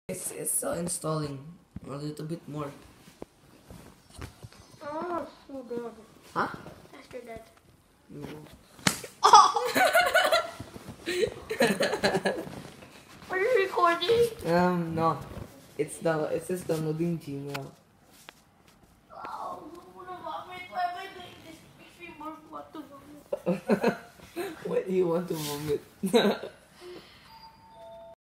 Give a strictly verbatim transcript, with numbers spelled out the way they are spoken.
It's, it's still installing. A little bit more. Oh, so good. Huh? After that. No. Oh! Are you recording? Um, no. It's the it's just downloading Gmail. Oh, I'm gonna vomit. Why am I doing this? Makes me more want to vomit. Why do you want to vomit?